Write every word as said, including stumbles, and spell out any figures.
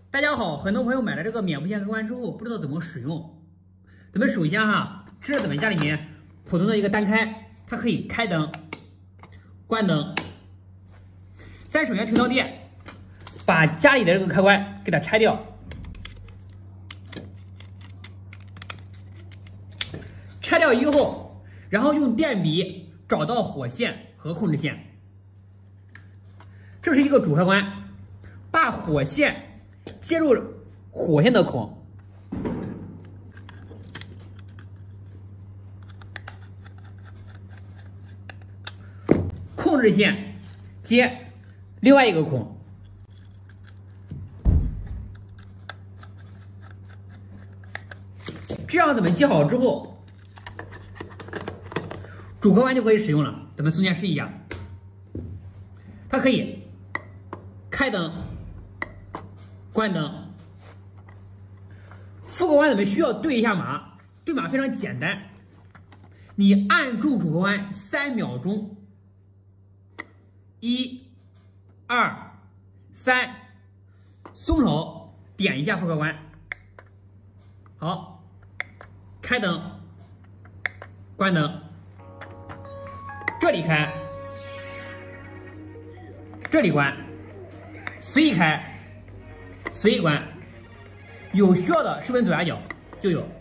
大家好，很多朋友买了这个免无线开关之后，不知道怎么使用。咱们首先哈，这是咱们家里面普通的一个单开，它可以开灯、关灯。咱首先停到电，把家里的这个开关给它拆掉，拆掉以后，然后用电笔找到火线和控制线。这是一个主开关，把火线接入火线的孔，控制线接另外一个孔，这样咱们接好之后，主开关就可以使用了。咱们重新试一下，它可以开灯、关灯。副开关咱们需要对一下码，对码非常简单，你按住主开关三秒钟，一、二、三，松手点一下副开关，好，开灯、关灯，这里开，这里关，随意开，随意关。有需要的视频左下角就有。